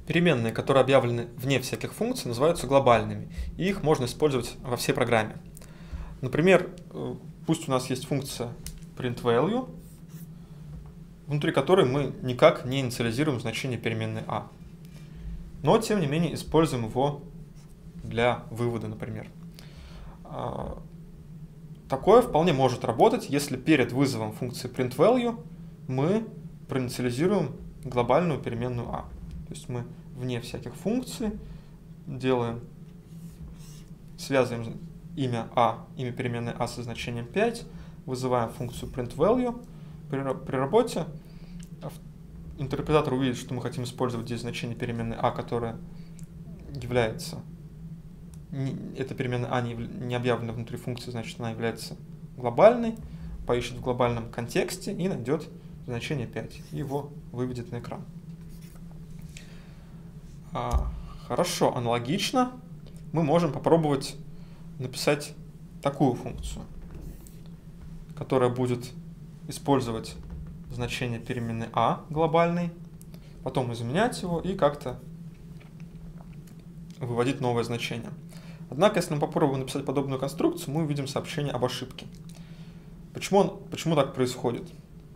Переменные, которые объявлены вне всяких функций, называются глобальными, и их можно использовать во всей программе. Например, пусть у нас есть функция printValue, внутри которой мы никак не инициализируем значение переменной a, но тем не менее используем его для вывода, например. Такое вполне может работать, если перед вызовом функции printValue мы проинициализируем глобальную переменную a. То есть мы вне всяких функций связываем имя переменной a со значением 5, вызываем функцию printValue. При работе интерпретатор увидит, что мы хотим использовать здесь значение переменной a, которая является... Эта переменная a не объявлена внутри функции, значит, она является глобальной, поищет в глобальном контексте и найдет значение 5, и его выведет на экран. Хорошо, аналогично мы можем попробовать написать такую функцию, которая будет использовать значение переменной a глобальной, потом изменять его и как-то выводить новое значение. Однако, если мы попробуем написать подобную конструкцию, мы увидим сообщение об ошибке. Почему так происходит?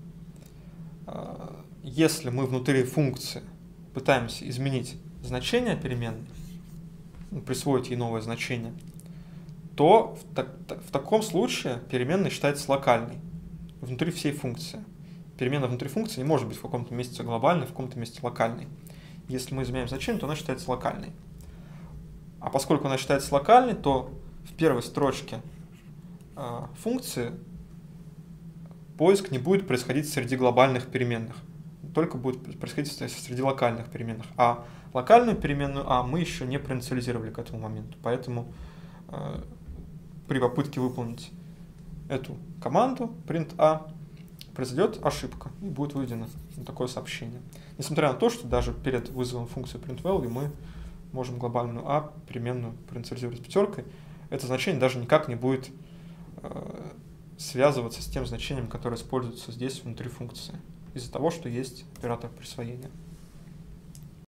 Если мы внутри функции пытаемся изменить значение переменной, присвоить ей новое значение, то в таком случае переменная считается локальной внутри всей функции. Переменная внутри функции не может быть в каком-то месте глобальной, в каком-то месте локальной. Если мы изменяем значение, то она считается локальной. А поскольку она считается локальной, то в первой строчке функции поиск не будет происходить среди глобальных переменных, только будет происходить среди локальных переменных. А локальную переменную a мы еще не проинициализировали к этому моменту, поэтому при попытке выполнить эту команду print_a произойдет ошибка и будет выведено такое сообщение. Несмотря на то, что даже перед вызовом функции printValue мы можем глобальную a переменную проинициализировать пятеркой, это значение даже никак не будет связываться с тем значением, которое используется здесь внутри функции, из-за того, что есть оператор присвоения.